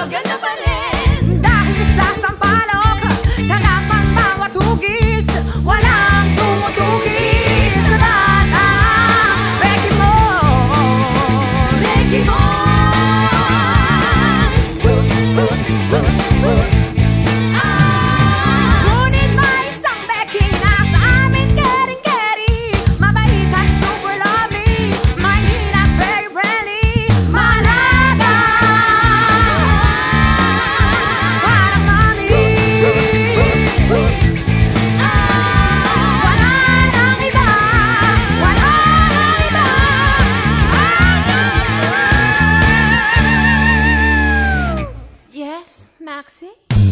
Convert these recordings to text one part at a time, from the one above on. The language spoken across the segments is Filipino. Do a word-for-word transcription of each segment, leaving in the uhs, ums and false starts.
maganda pa rin. Dahil sa sampalok, kagapang bawat hugis, walang tumutugis sa bata. Becky mo, Becky mo. ngunit may isang Becky na sa amin caring-caring, mabait at super lovely, mahinhin at very friendly, malaga, parang mami. Wala nang iba, wala nang iba. Yes, Maxie?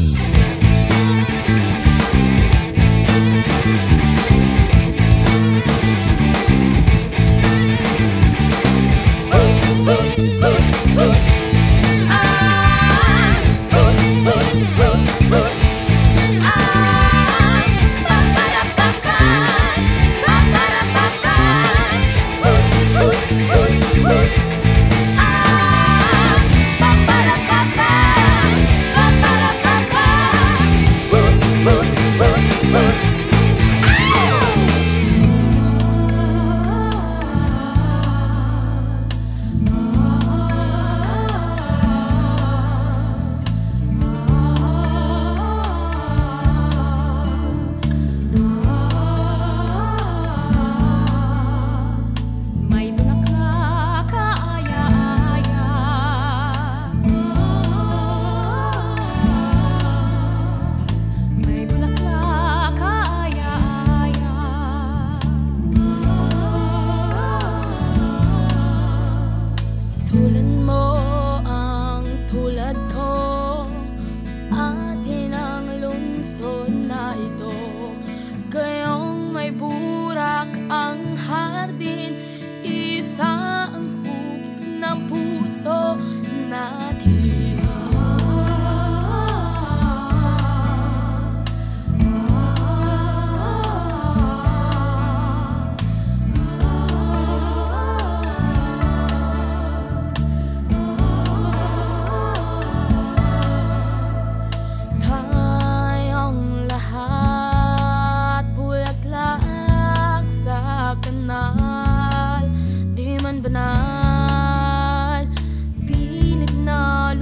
May bulaklak kaaya-aya, may bulaklak kaaya-aya. Tulad mo ang tulad ko, atin ang lungsod na ito. Gayong may burak ang hardin, isa ang hugis ng puso natin. Tayong lahat bulaklak sa kanal, di man banal, pilit na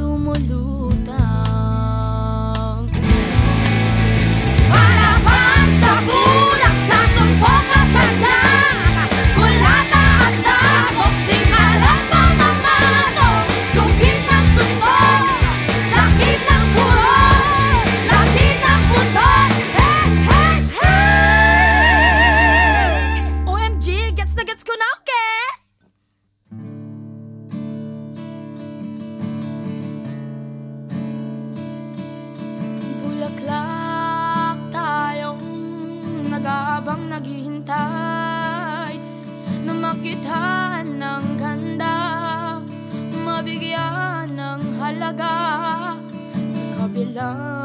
lumulutang. Harapan sa bulak, sa suntok at tandang, kulata at dagok, singalan pamamanog, tungkit ng suntok, sakit ng kurot, lapit ng putot. Hey, hey, hey! O M G, gets na gets ko na, okay? Bulaklak tayong nag-aabang naghihintay na makita ng ganda, mabigyan ng halaga sa kabilang